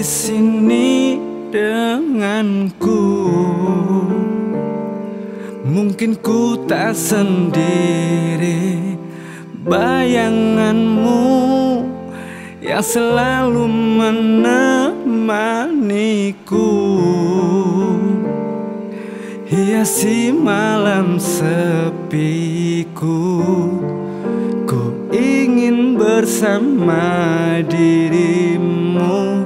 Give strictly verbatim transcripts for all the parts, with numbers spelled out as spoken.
sini denganku. Mungkin ku tak sendiri, bayanganmu yang selalu menemaniku, hiasi malam sepiku. Ku ingin bersama dirimu.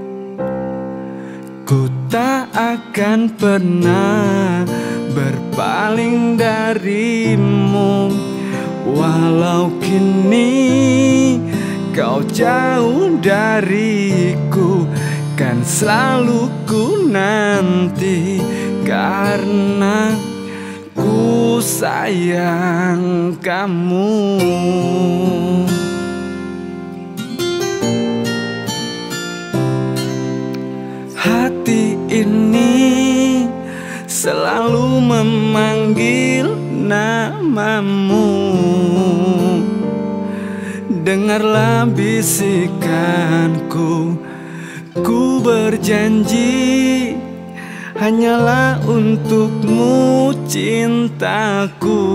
Ku tak akan pernah berpaling darimu, walau kini kau jauh dariku. Kan selalu ku nanti, karena ku sayang kamu. Hati ini selalu memanggil namamu. Dengarlah bisikanku, ku berjanji hanyalah untukmu cintaku.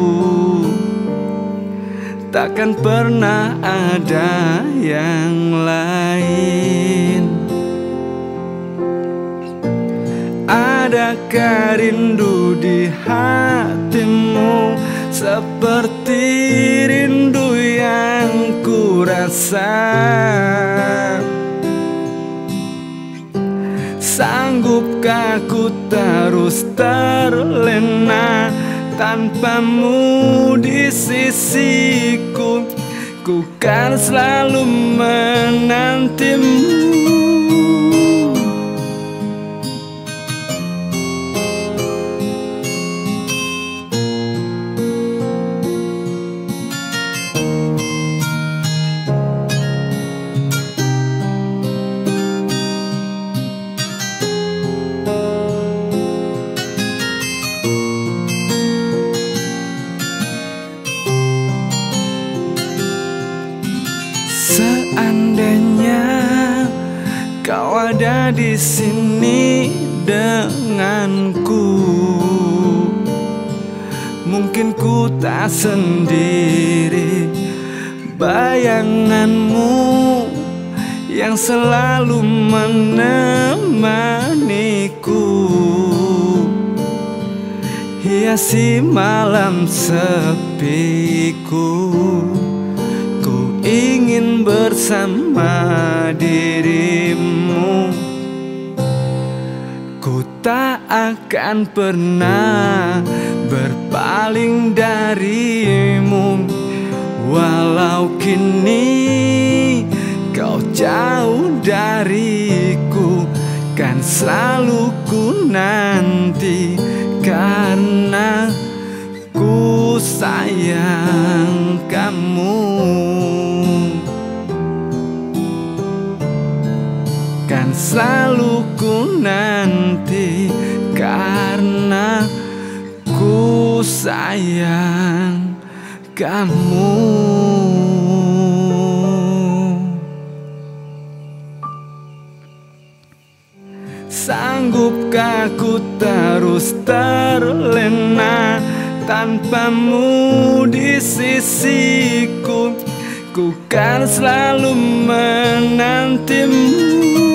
Takkan pernah ada yang lain. Adakah rindu di hatimu seperti rindu yang ku rasa? Sanggupkah ku terus terlena tanpamu di sisiku? Ku kan selalu menantimu. Seandainya kau ada di sini denganku, mungkin ku tak sendiri. Bayanganmu yang selalu menemaniku, hiasi malam sepiku. Ingin bersama dirimu. Ku tak akan pernah berpaling darimu, walau kini kau jauh dariku. Kan selalu ku nanti, karena ku sayang kamu. Kan selalu ku nanti, karena ku sayang kamu. Sanggupkah ku terus terlena tanpamu di sisiku? Ku kan selalu menantimu.